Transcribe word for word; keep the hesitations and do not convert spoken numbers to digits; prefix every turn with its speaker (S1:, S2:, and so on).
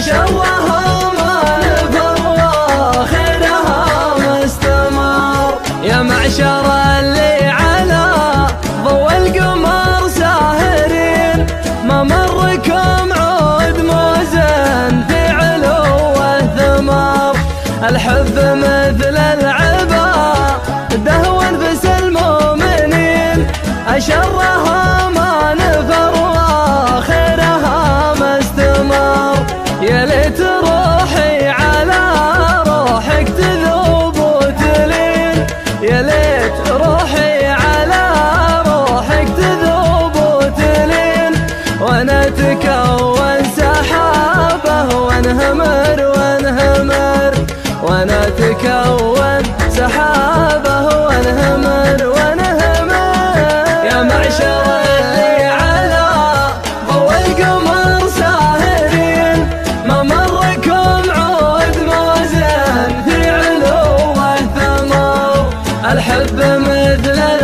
S1: شرها ما نفر وخيرها ما استمر. يا معشر اللي على ضوء القمر ساهرين، ما مركم عود موزن في علوه ثمر. الحب مثل العبا دهو انفس المؤمنين، أشرها ما نفر وخيرها ما استمر. يا ليت روحي على روحك تذوب وتلين، يا ليت روحي على روحك تذوب وتلين. وانا تكون سحابه وانهمر وانهمر، وانا تكون سحابه وانهمر وانهمر. يا معشر اللي على ضوء القمر ساهرين، ما مركم عود موزن في علوه ثمر. الحب مثل